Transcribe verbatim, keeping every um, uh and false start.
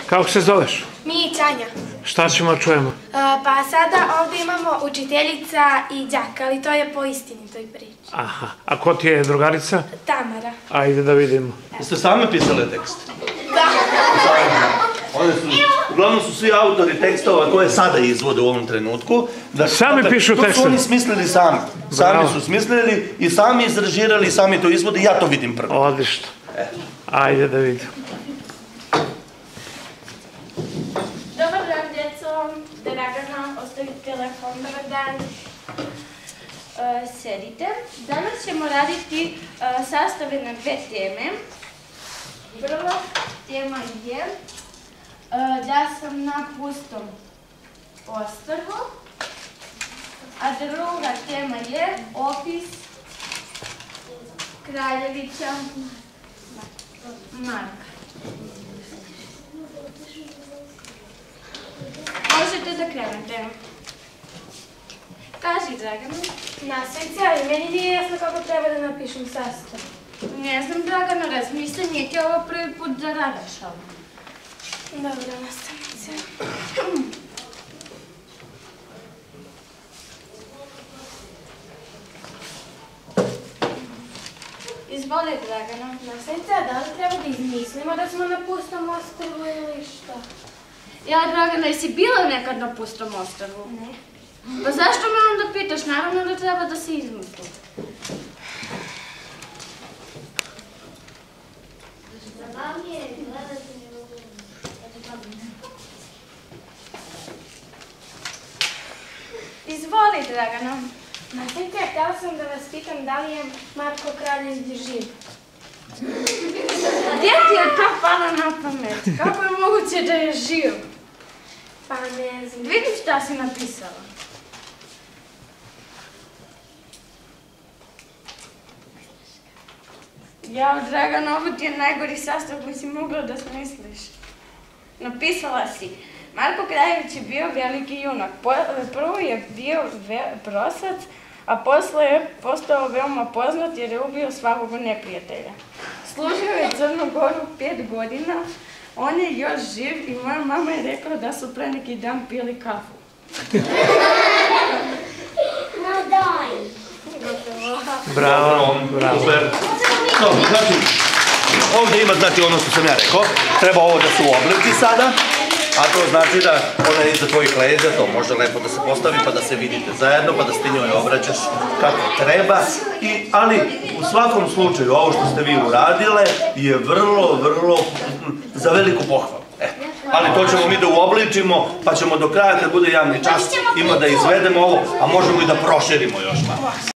Kako se zoveš? Mi Ćanja. Šta ćemo čujemo? Pa sada ovdje imamo učiteljica i đak, ali to je po istinitoj priči. Aha, a ko ti je drugarica? Tamara. Ajde da vidimo. Jeste same pisale tekst? Da. One su, uglavnom su svi autori tekstova koje sada izvode u ovom trenutku. Sami pišu tekstove? To su oni smislili sami. Sami su smislili i sami izrežirali i sami to izvode i ja to vidim prvo. Odlično. Ajde da vidimo. Dobar dan, djeco. Dragana, ostavite telefon. Dobar dan. Sedite. Danas ćemo raditi sastave na dve teme. Prva tema je da sam na pustom ostrvu, a druga tema je opis kraljevića Marka. Možete da krenete. Kaži, Dragana. Nastavite, ali meni nije jasno kako treba da napišem sastav. Ne znam, Dragana, razmisli, nije ti ovo prvi put da radaš ovo. Dobro, nastavnice. Izvoli, Dragana. Nastavnice, a da li treba da izmislimo da smo na pustom ostrvu ili šta? Ja, Dragana, jesi bila nekad na pustom ostrvu? Ne. Pa zašto me onda pitaš? Naravno da treba da se izmisli. Izvoli, Dragana. Nastavite, htjela sam da vas pitam da li je Marko Kraljević živ. Gdje ti je to palo na pamet? Kako je moguće da je živ? Pa ne znam. Vidim šta si napisala. Jao, Dragana, ovo ti je najgori sastav koji si mogla da smisliš. Napisala si, Marko Kraljević je bio veliki junak. Prvo je bio prosac, a posle je postao veoma poznat jer je ubio svakog neprijatelja. Služio je Crnu Goru pet godina, on je još živ i moja mama je rekla da su pre neki dan pili kafu. No daj! Bravo, bravo. Dobro, znači, ovdje ima, znači, ono što sam ja rekao, treba ovo da su oblici sada, a to znači da ona je iza tvojih leđa, to može lepo da se postavi pa da se vidite zajedno, pa da se ti njoj obraćaš kako treba, ali u svakom slučaju ovo što ste vi uradile je vrlo, vrlo za veliku pohvalu. Ali to ćemo mi da uobličimo, pa ćemo do kraja kad bude javni čas ima da izvedemo ovo, a možemo i da proširimo još malo.